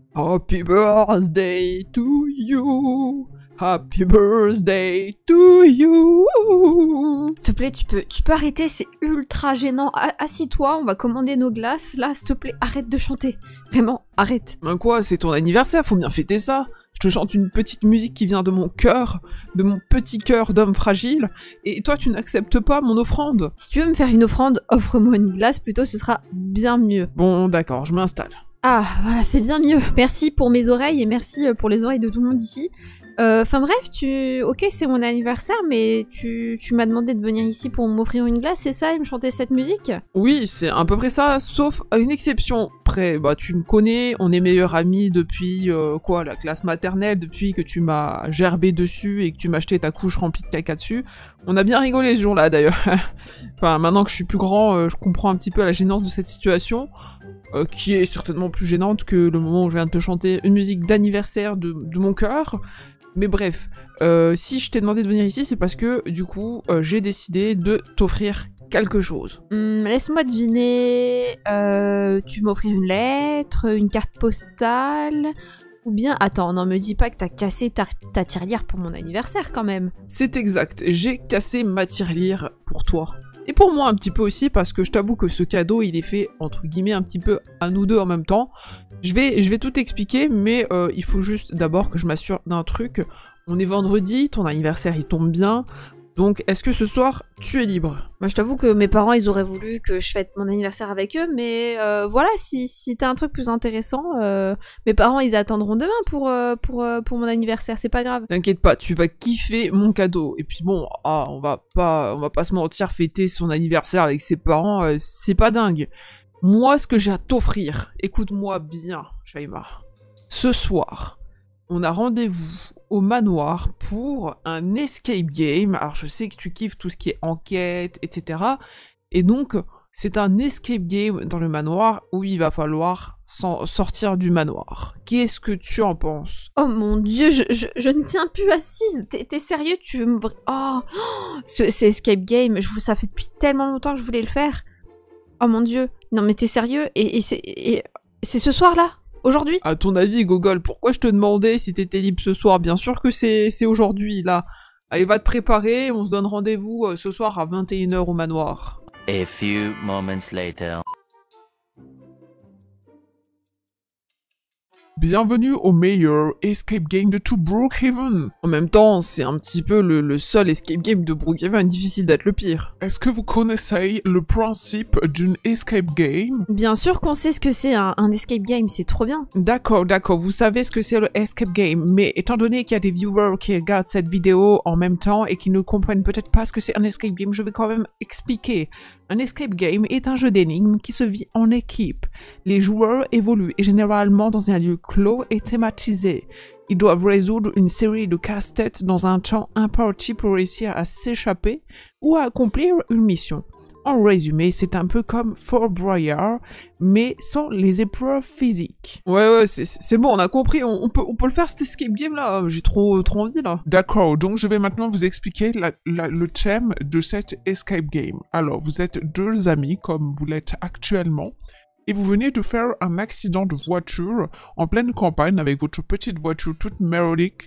Happy birthday to you. Happy birthday to you. S'il te plaît, tu peux arrêter, c'est ultra gênant. Assis-toi, on va commander nos glaces. Là, s'il te plaît, arrête de chanter. Vraiment, arrête. Ben quoi, c'est ton anniversaire, faut bien fêter ça. Je te chante une petite musique qui vient de mon cœur, de mon petit cœur d'homme fragile, et toi tu n'acceptes pas mon offrande. Si tu veux me faire une offrande, offre-moi une glace plutôt, ce sera bien mieux. Bon, d'accord, je m'installe. Ah, voilà, c'est bien mieux. Merci pour mes oreilles et merci pour les oreilles de tout le monde ici. Enfin bref, ok, c'est mon anniversaire, mais tu m'as demandé de venir ici pour m'offrir une glace, c'est ça, et me chanter cette musique? Oui, c'est à peu près ça, sauf à une exception près. Bah, tu me connais, on est meilleurs amis depuis, la classe maternelle, depuis que tu m'as gerbé dessus et que tu m'as acheté ta couche remplie de caca dessus. On a bien rigolé ce jour-là, d'ailleurs. Enfin, maintenant que je suis plus grand, je comprends un petit peu la gênance de cette situation. Qui est certainement plus gênante que le moment où je viens de te chanter une musique d'anniversaire de mon cœur. Mais bref, si je t'ai demandé de venir ici, c'est parce que, du coup, j'ai décidé de t'offrir quelque chose. Laisse-moi deviner, tu m'offrir une lettre, une carte postale, ou bien... Attends, non, me dis pas que t'as cassé ta tirelire pour mon anniversaire, quand même. C'est exact, j'ai cassé ma tirelire pour toi. Et pour moi un petit peu aussi, parce que je t'avoue que ce cadeau, il est fait, entre guillemets, un petit peu à nous deux en même temps. Je vais tout expliquer, mais il faut juste d'abord que je m'assure d'un truc. On est vendredi, ton anniversaire il tombe bien, donc est-ce que ce soir, tu es libre? Moi, je t'avoue que mes parents, ils auraient voulu que je fête mon anniversaire avec eux, mais voilà, si t'as un truc plus intéressant, mes parents, ils attendront demain pour mon anniversaire, c'est pas grave. T'inquiète pas, tu vas kiffer mon cadeau. Et puis bon, on va pas se mentir, fêter son anniversaire avec ses parents, c'est pas dingue. Moi, ce que j'ai à t'offrir, écoute-moi bien, Shaima. Ce soir, on a rendez-vous au manoir pour un escape game. Alors, je sais que tu kiffes tout ce qui est enquête, etc. Et donc, c'est un escape game dans le manoir où il va falloir sortir du manoir. Qu'est-ce que tu en penses? Oh mon dieu, je ne tiens plus assise. T'es sérieux? Tu veux me... Oh, c'est escape game, ça fait depuis tellement longtemps que je voulais le faire. Oh mon dieu. Non mais t'es sérieux? Et c'est ce soir-là? Aujourd'hui? À ton avis, Gogol, pourquoi je te demandais si t'étais libre ce soir? Bien sûr que c'est aujourd'hui, là. Allez, va te préparer, on se donne rendez-vous ce soir à 21h au manoir. A few moments later. Bienvenue au meilleur escape game de tout Brookhaven. En même temps, c'est un petit peu le seul escape game de Brookhaven, difficile d'être le pire. Est-ce que vous connaissez le principe d'une escape game? Bien sûr qu'on sait ce que c'est un escape game, c'est trop bien. D'accord, vous savez ce que c'est le escape game, mais étant donné qu'il y a des viewers qui regardent cette vidéo en même temps et qui ne comprennent peut-être pas ce que c'est un escape game, je vais quand même expliquer. Un escape game est un jeu d'énigmes qui se vit en équipe. Les joueurs évoluent et généralement dans un lieu clos et thématisé. Ils doivent résoudre une série de casse-têtes dans un temps imparti pour réussir à s'échapper ou à accomplir une mission. En résumé, c'est un peu comme Fort Boyard, mais sans les épreuves physiques. Ouais, c'est bon, on a compris, on peut le faire cet escape game là, j'ai trop envie là. D'accord, donc je vais maintenant vous expliquer le thème de cette escape game. Alors, vous êtes deux amis, comme vous l'êtes actuellement, et vous venez de faire un accident de voiture en pleine campagne avec votre petite voiture toute mélodique.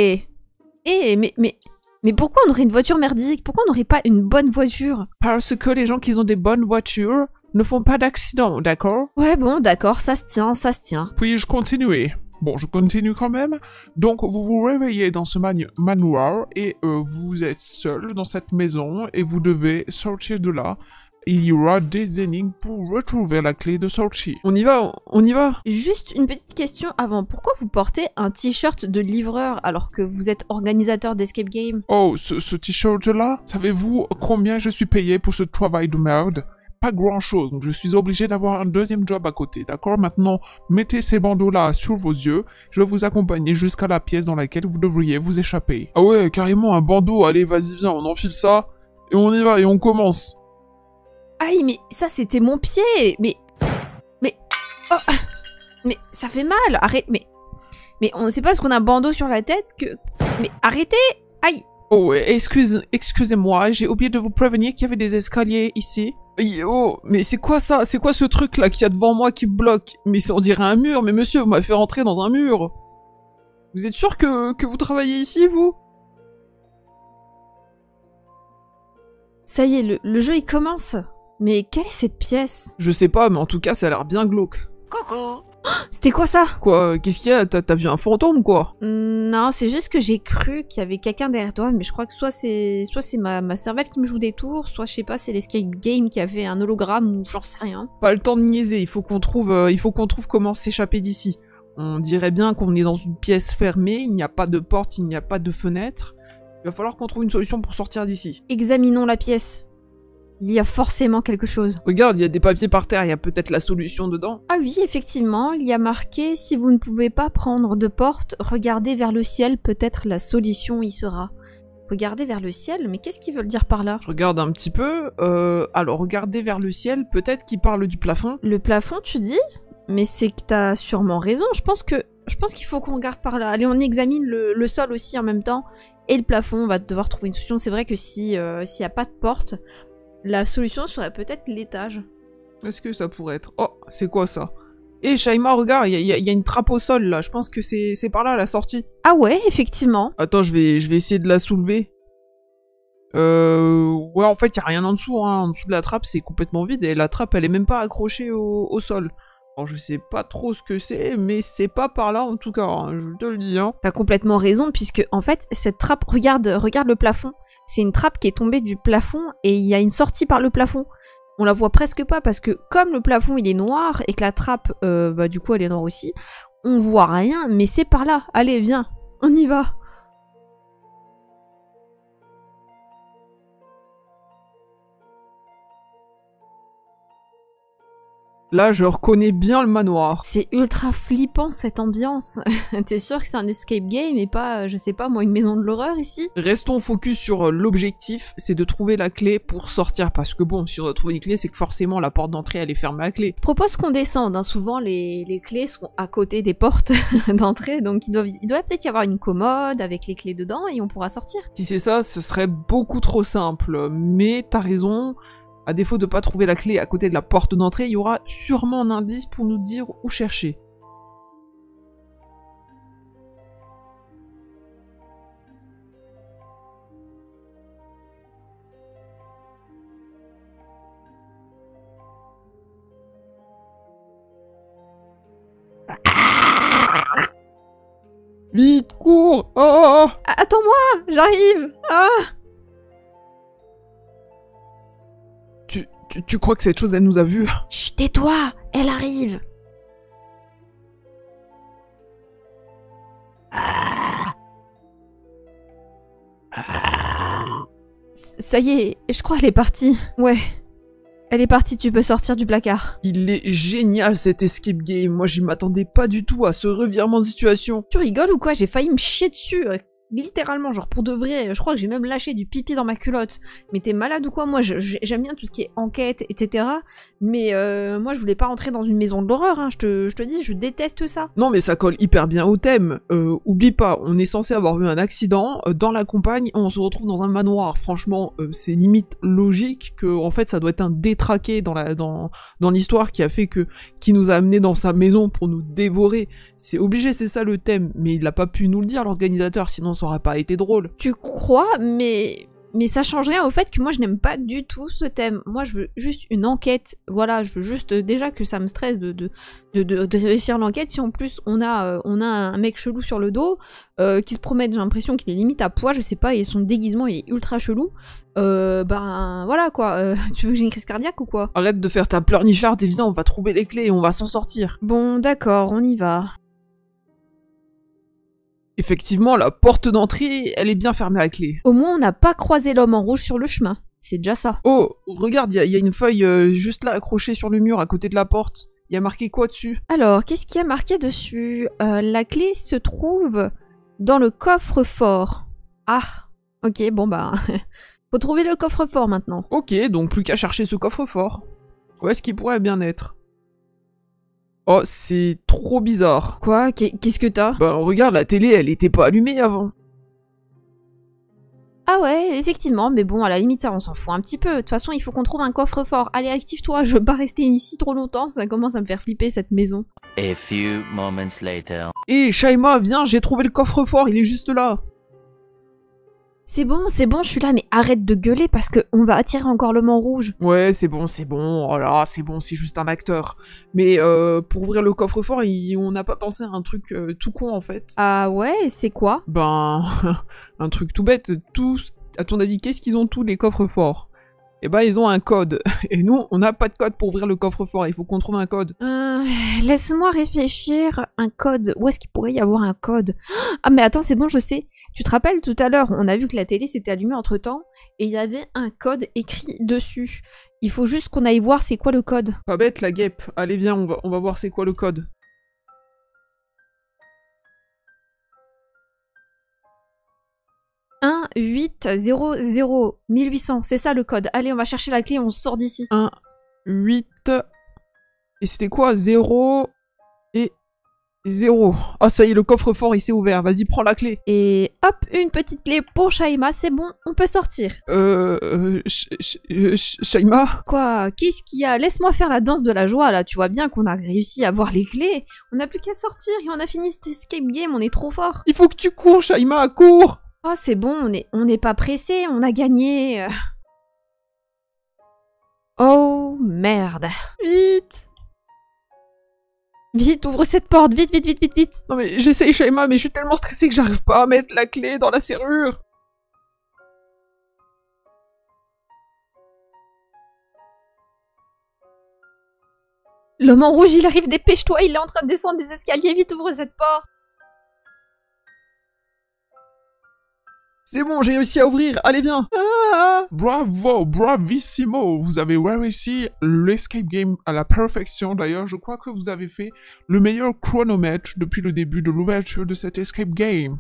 Mais pourquoi on aurait une voiture merdique? Pourquoi on n'aurait pas une bonne voiture? Parce que les gens qui ont des bonnes voitures ne font pas d'accident, d'accord? Ouais, bon, d'accord, ça se tient. Puis-je continuer? Bon, je continue quand même. Donc, vous vous réveillez dans ce manoir et vous êtes seul dans cette maison et vous devez sortir de là. Il y aura des énigmes pour retrouver la clé de sortie. On y va? Juste une petite question avant. Pourquoi vous portez un t-shirt de livreur alors que vous êtes organisateur d'escape game? Oh, ce t-shirt-là? Savez-vous combien je suis payé pour ce travail de merde? Pas grand-chose, donc je suis obligé d'avoir un deuxième job à côté, d'accord? Maintenant, mettez ces bandeaux-là sur vos yeux. Je vais vous accompagner jusqu'à la pièce dans laquelle vous devriez vous échapper. Ah ouais, carrément un bandeau. Allez, vas-y, viens, on enfile ça. Et on y va, et on commence. Aïe, mais ça c'était mon pied. Mais ça fait mal. Arrête, mais on sait pas parce qu'on a un bandeau sur la tête que... Mais arrêtez. Aïe. Oh, excusez-moi, j'ai oublié de vous prévenir qu'il y avait des escaliers ici. Oh, mais c'est quoi ça? C'est quoi ce truc là qu'il y a devant moi qui me bloque? Mais on dirait un mur, mais monsieur, vous m'avez fait rentrer dans un mur. Vous êtes sûr que vous travaillez ici, vous? Ça y est, le jeu il commence. Mais quelle est cette pièce? Je sais pas, mais en tout cas, ça a l'air bien glauque. Coucou. C'était quoi ça? Quoi? Qu'est-ce qu'il y a? T'as vu un fantôme, quoi? Non, c'est juste que j'ai cru qu'il y avait quelqu'un derrière toi, mais je crois que soit c'est ma cervelle qui me joue des tours, soit je sais pas, c'est l'escape game qui avait un hologramme ou j'en sais rien. Pas le temps de niaiser, il faut qu'on trouve comment s'échapper d'ici. On dirait bien qu'on est dans une pièce fermée, il n'y a pas de porte, il n'y a pas de fenêtre. Il va falloir qu'on trouve une solution pour sortir d'ici. Examinons la pièce. Il y a forcément quelque chose. Regarde, il y a des papiers par terre, il y a peut-être la solution dedans. Ah oui, effectivement, il y a marqué « Si vous ne pouvez pas prendre de porte, regardez vers le ciel, peut-être la solution y sera. » Regardez vers le ciel, mais qu'est-ce qu'ils veulent dire par là? Je regarde un petit peu. Alors, regarder vers le ciel, peut-être qu'ils parlent du plafond. Le plafond, tu dis? Mais c'est que t'as sûrement raison, je pense qu'il faut qu'on regarde par là. Allez, on examine le sol aussi en même temps. Et le plafond, on va devoir trouver une solution. C'est vrai que s'il y a pas de porte, la solution serait peut-être l'étage. Est-ce que ça pourrait être... Oh, c'est quoi ça? Eh, Shaima, regarde, il y a une trappe au sol, là. Je pense que c'est par là, la sortie. Ah ouais, effectivement. Attends, je vais essayer de la soulever. Ouais, en fait, il y a rien en dessous, hein. En dessous de la trappe, c'est complètement vide. Et la trappe, elle est même pas accrochée au sol. Alors, je sais pas trop ce que c'est, mais c'est pas par là, en tout cas, hein, je te le dis, hein. T'as complètement raison, puisque, en fait, cette trappe... Regarde le plafond. C'est une trappe qui est tombée du plafond, et il y a une sortie par le plafond. On la voit presque pas, parce que comme le plafond, il est noir, et que la trappe, du coup, elle est noire aussi, on voit rien, mais c'est par là. Allez, viens, on y va. Là, je reconnais bien le manoir. C'est ultra flippant cette ambiance. T'es sûr que c'est un escape game et pas, je sais pas moi, une maison de l'horreur ici? Restons focus sur l'objectif, c'est de trouver la clé pour sortir. Parce que bon, si on doit trouver une clé, c'est que forcément la porte d'entrée, elle est fermée à clé. Je propose qu'on descende, hein. Souvent les clés sont à côté des portes d'entrée, donc il doit peut-être y avoir une commode avec les clés dedans et on pourra sortir. Si c'est ça, ce serait beaucoup trop simple. Mais t'as raison, à défaut de pas trouver la clé à côté de la porte d'entrée, il y aura sûrement un indice pour nous dire où chercher. Vite, cours! Oh! Attends-moi, j'arrive! Ah! Tu crois que cette chose, elle nous a vus? Chut, tais-toi, elle arrive! Ça y est, je crois qu'elle est partie. Ouais. Elle est partie, tu peux sortir du placard. Il est génial cet escape game, moi j'y m'attendais pas du tout à ce revirement de situation. Tu rigoles ou quoi? J'ai failli me chier dessus, littéralement, genre pour de vrai. Je crois que j'ai même lâché du pipi dans ma culotte. Mais t'es malade ou quoi? Moi j'aime bien tout ce qui est enquête, etc. Mais moi je voulais pas rentrer dans une maison de l'horreur, hein. Je te dis, je déteste ça. Non mais ça colle hyper bien au thème. Oublie pas, on est censé avoir vu un accident dans la campagne, on se retrouve dans un manoir. Franchement, c'est limite logique que en fait ça doit être un détraqué dans l'histoire qui nous a amené dans sa maison pour nous dévorer. C'est obligé, c'est ça le thème, mais il a pas pu nous le dire l'organisateur, sinon ça aurait pas été drôle. Tu crois, mais ça change rien au fait que moi je n'aime pas du tout ce thème. Moi je veux juste une enquête, voilà, je veux juste déjà que ça me stresse de réussir l'enquête. Si en plus on a un mec chelou sur le dos qui se promène, j'ai l'impression qu'il est limite à poids, je sais pas, et son déguisement il est ultra chelou. Ben voilà quoi, tu veux que j'ai une crise cardiaque ou quoi? Arrête de faire ta pleurnicharde et viens, on va trouver les clés et on va s'en sortir. Bon d'accord, on y va. Effectivement, la porte d'entrée, elle est bien fermée à clé. Au moins on n'a pas croisé l'homme en rouge sur le chemin, c'est déjà ça. Oh, regarde, il y a une feuille juste là accrochée sur le mur à côté de la porte. Il y a marqué quoi dessus? Alors, qu'est-ce qu'il y a marqué dessus? La clé se trouve dans le coffre-fort. Ah, ok, bon bah... faut trouver le coffre-fort maintenant. Ok, donc plus qu'à chercher ce coffre-fort. Où est-ce qu'il pourrait bien être? Oh, c'est trop bizarre. Quoi? Qu'est-ce que t'as? Ben regarde, la télé, elle était pas allumée avant. Ah ouais, effectivement, mais bon, à la limite, ça, on s'en fout un petit peu. De toute façon, il faut qu'on trouve un coffre-fort. Allez, active-toi, je veux pas rester ici trop longtemps, ça commence à me faire flipper, cette maison. A few moments later. Hé, Shaima, viens, j'ai trouvé le coffre-fort, il est juste là. C'est bon, je suis là, mais arrête de gueuler parce que on va attirer encore l'homme en rouge. Ouais, c'est bon, oh là, c'est bon, c'est juste un acteur. Mais pour ouvrir le coffre-fort, on n'a pas pensé à un truc tout con, en fait. Ah ouais, c'est quoi? Ben, un truc tout bête, tous, à ton avis, qu'est-ce qu'ils ont tous les coffres-forts? Eh ben, ils ont un code. Et nous, on n'a pas de code pour ouvrir le coffre-fort, il faut qu'on trouve un code. Laisse-moi réfléchir. Un code, où est-ce qu'il pourrait y avoir un code? Ah mais attends, c'est bon, je sais. Tu te rappelles tout à l'heure, on a vu que la télé s'était allumée entre-temps, et il y avait un code écrit dessus. Il faut juste qu'on aille voir c'est quoi le code. Pas bête, la guêpe. Allez, viens, on va voir c'est quoi le code. « 1800, c'est ça le code. Allez, on va chercher la clé, on sort d'ici. 1, 8... Et c'était quoi? 0... et... 0. Ah, ça y est, le coffre-fort, il s'est ouvert. Vas-y, prends la clé. Et hop, une petite clé pour Shaima, c'est bon, on peut sortir. Shaima? Quoi? Qu'est-ce qu'il y a? Laisse-moi faire la danse de la joie, là. Tu vois bien qu'on a réussi à avoir les clés. On n'a plus qu'à sortir et on a fini cet escape game, on est trop fort. Il faut que tu cours, Shaima, cours! Oh, c'est bon, on n'est pas pressé, on a gagné. Oh, merde. Vite! Vite, ouvre cette porte, vite, vite, vite, vite, vite. Non mais j'essaye, Shaima, mais je suis tellement stressée que j'arrive pas à mettre la clé dans la serrure. L'homme en rouge, il arrive, dépêche-toi, il est en train de descendre des escaliers, vite, ouvre cette porte. C'est bon, j'ai réussi à ouvrir, allez bien. Ah! Bravo, bravissimo. Vous avez réussi l'escape game à la perfection. D'ailleurs, je crois que vous avez fait le meilleur chronomètre depuis le début de l'ouverture de cet escape game.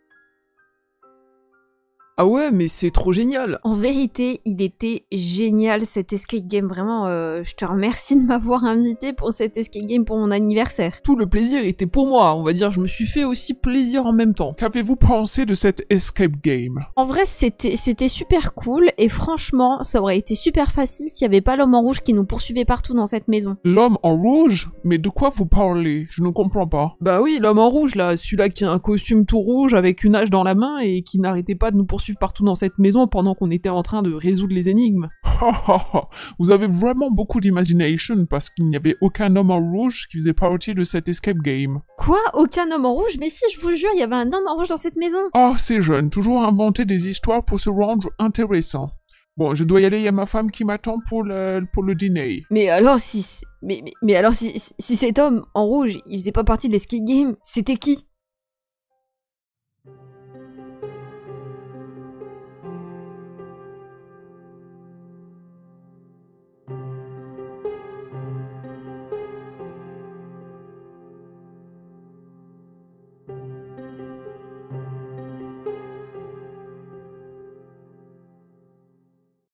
Ah ouais, mais c'est trop génial. En vérité, il était génial cet escape game. Vraiment, je te remercie de m'avoir invité pour cet escape game pour mon anniversaire. Tout le plaisir était pour moi, on va dire, je me suis fait aussi plaisir en même temps. Qu'avez-vous pensé de cet escape game? En vrai, c'était super cool et franchement, ça aurait été super facile s'il n'y avait pas l'homme en rouge qui nous poursuivait partout dans cette maison. L'homme en rouge? Mais de quoi vous parlez? Je ne comprends pas. Bah oui, l'homme en rouge là, celui-là qui a un costume tout rouge avec une hache dans la main et qui n'arrêtait pas de nous poursuivre partout dans cette maison pendant qu'on était en train de résoudre les énigmes. Vous avez vraiment beaucoup d'imagination parce qu'il n'y avait aucun homme en rouge qui faisait partie de cet escape game. Quoi? Aucun homme en rouge? Mais si, je vous jure, il y avait un homme en rouge dans cette maison. Ah, c'est jeune, toujours inventer des histoires pour se rendre intéressant. Bon, je dois y aller, il y a ma femme qui m'attend pour le dîner. Mais alors si... Mais alors si cet homme en rouge, il faisait pas partie de l'escape game, c'était qui?